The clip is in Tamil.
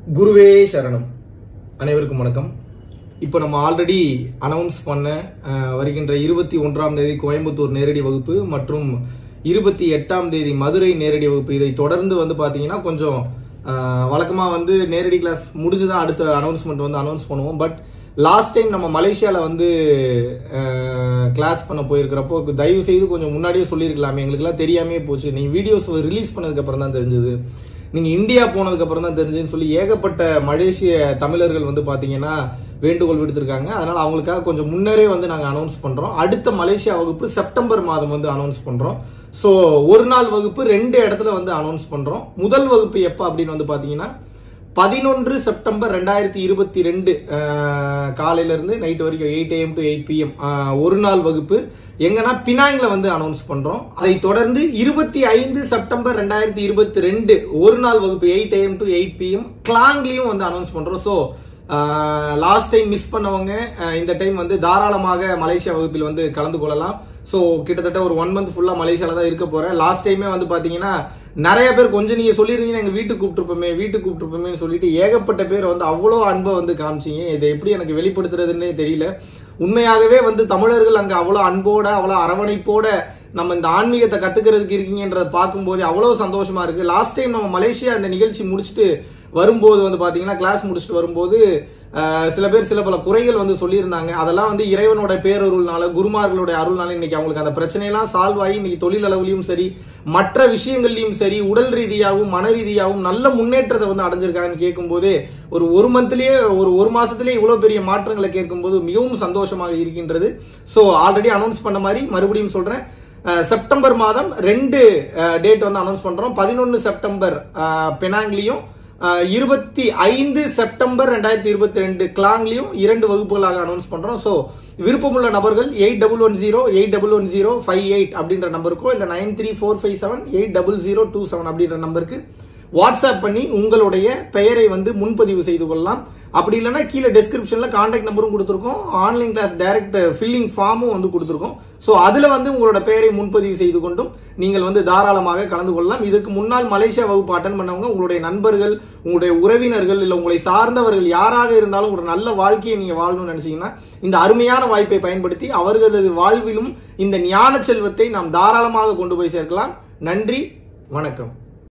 குருவே சரணம். அனைவருக்கும் வணக்கம். இப்போ நம்ம ஆல்ரெடி அனௌன்ஸ் பண்ண வருகின்ற 21ஆம் தேதி கோயம்புத்தூர் நேரடி வகுப்பு மற்றும் 28ஆம் தேதி மதுரை நேரடி வகுப்பு, இதை தொடர்ந்து பாத்தீங்கன்னா கொஞ்சம் வழக்கமாக நேரடி கிளாஸ் முடிஞ்சுதான் அடுத்த அனௌன்ஸ்மெண்ட் அனௌன்ஸ் பண்ணுவோம். பட் லாஸ்ட் டைம் நம்ம மலேசியாவில் கிளாஸ் பண்ண போயிருக்கிறப்போ தயவு செய்து கொஞ்சம் முன்னாடியே சொல்லியிருக்கலாமே, எங்களுக்குலாம் தெரியாமே போச்சு. நீங்கள் வீடியோஸ் ரிலீஸ் பண்ணதுக்கு அப்புறம் தான் தெரிஞ்சது, நீங்க இந்தியா போனதுக்கு அப்புறம் தான் தெரிஞ்சுன்னு சொல்லி ஏகப்பட்ட மலேசிய தமிழர்கள் பாத்தீங்கன்னா வேண்டுகோள் விடுத்திருக்காங்க. அதனால அவங்களுக்காக கொஞ்சம் முன்னரே நாங்க அனௌன்ஸ் பண்றோம். அடுத்த மலேசியா வகுப்பு செப்டம்பர் மாதம் அனௌன்ஸ் பண்றோம். சோ ஒரு நாள் வகுப்பு 2 இடத்துல அனௌன்ஸ் பண்றோம். முதல் வகுப்பு எப்ப அப்படின்னு பாத்தீங்கன்னா 11 செப்டம்பர் 2022 காலையில இருந்து நைட் வரைக்கும் 8 AM to 8 PM ஒரு நாள் வகுப்பு எங்கன்னா பினாங்ல அனௌன்ஸ் பண்றோம். அதை தொடர்ந்து 25 செப்டம்பர் 2022 ஒரு நாள் வகுப்பு 8 AM to 8 PM கிளாங்லயும் அனௌன்ஸ் பண்றோம். சோ லாஸ்ட் டைம் மிஸ் பண்ணவங்க இந்த டைம் தாராளமாக மலேசியா வகுப்பில் கலந்து கொள்ளலாம். சோ கிட்டத்தட்ட ஒரு 1 month ஃபுல்லா மலேசியால தான் இருக்க போறேன். லாஸ்ட் டைமே பாத்தீங்கன்னா நிறைய பேர் கொஞ்சம் நீங்க சொல்லிருந்தீங்க எங்க வீட்டுக்கு கூப்பிட்டுருப்போமே சொல்லிட்டு ஏகப்பட்ட பேர் அவ்வளோ அன்பை காமிச்சிங்க. இதை எப்படி எனக்கு வெளிப்படுத்துறதுன்னே தெரியல. உண்மையாகவே தமிழர்கள் அங்க அவ்வளோ அன்போட அவ்வளோ அரவணைப்போட நம்ம இந்த ஆன்மீகத்தை கத்துக்கிறதுக்கு இருக்கீங்கன்றத பார்க்கும்போது அவ்வளவு சந்தோஷமா இருக்கு. லாஸ்ட் டைம் நம்ம மலேசியா இந்த நிகழ்ச்சி முடிச்சுட்டு வரும்போது பாத்தீங்கன்னா கிளாஸ் முடிச்சுட்டு வரும்போது சில பேர் சில பல குறைகள் சொல்லியிருந்தாங்க. அதெல்லாம் இறைவனோட பேரருள்னால குருமார்களுடைய அருள்னால இன்னைக்கு அவங்களுக்கு அந்த பிரச்சனையெல்லாம் சால்வ் ஆகி இன்னைக்கு தொழில் அளவுலயும் சரி மற்ற விஷயங்கள்லயும் சரி உடல் ரீதியாகவும் மன ரீதியாகவும் நல்ல முன்னேற்றத்தை அடைஞ்சிருக்காங்கன்னு கேட்கும் போது ஒரு மந்த்லயே ஒரு மாசத்திலேயே இவ்வளவு பெரிய மாற்றங்களை கேட்கும் போது மிகவும் சந்தோஷமாக இருக்கின்றது. சோ ஆல்ரெடி அனௌன்ஸ் பண்ண மாதிரி மறுபடியும் சொல்றேன், செப்டம்பர் மாதம் 2 டேட் அனௌன்ஸ் பண்றோம். 11 செப்டம்பர் பெனாங்லயும் 25 செப்டம்பர் 2022 கிளாங்லயும் 2 வகுப்புகளாக அனௌன்ஸ் பண்றோம். சோ விருப்பமுள்ள நபர்கள் 8110811058 அப்படின்ற நம்பருக்கோ இல்ல 9345780027 அப்படின்ற நம்பருக்கு வாட்ஸ்அப் பண்ணி உங்களுடைய பெயரை முன்பதிவு செய்து கொள்ளலாம். அப்படி இல்லைன்னா கீழே டெஸ்கிரிப்ஷன்ல கான்டாக்ட் நம்பரும் கொடுத்துருக்கோம், ஆன்லைன் கிளாஸ் டைரக்ட் ஃபில்லிங் ஃபார்மும் கொடுத்துருக்கோம். சோ அதுல உங்களோட பெயரை முன்பதிவு செய்து கொண்டும் நீங்கள் தாராளமாக கலந்து கொள்ளலாம். இதற்கு முன்னால் மலேசியா வகுப்பு அட்டன் பண்ணவங்க உங்களுடைய நண்பர்கள், உங்களுடைய உறவினர்கள் இல்ல உங்களை சார்ந்தவர்கள் யாராக இருந்தாலும் ஒரு நல்ல வாழ்க்கையை நீங்க வாழணும்னு நினைச்சீங்கன்னா இந்த அருமையான வாய்ப்பை பயன்படுத்தி அவர்களது வாழ்விலும் இந்த ஞான செல்வத்தை நாம் தாராளமாக கொண்டு போய் சேர்க்கலாம். நன்றி, வணக்கம்.